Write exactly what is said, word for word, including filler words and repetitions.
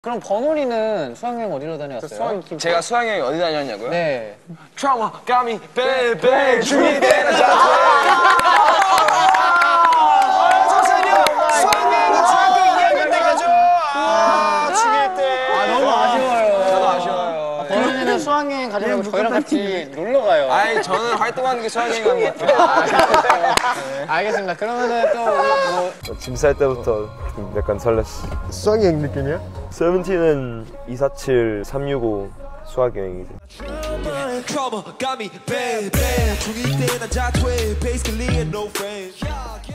그럼 버논이는 수학여행 어디로 다녀왔어요? 수학, 제가 수학여행 어디 다녔냐고요? 네. 트라우마 까미 베베 중이 되는 자체. 잠시만요. 수학여행은 중학교 이 학년 때 가죠. 아, 중일 때. 아 너무 아쉬워요. 저도 아쉬워요. 버논이는 수학여행 가려면 저희랑 같이 놀러 가요. 아니 저는 활동하는 게 수학여행 가는 것 같아요. 알겠습니다. 그러면은 또 뭐 짐 쌀 때부터 좀 약간 설렜어. 수학여행 느낌이야? 세븐틴은 이사칠 삼육오 수학여행이지. Trauma got me bad, bad. 중이 때 난 자퇴, basically no friends.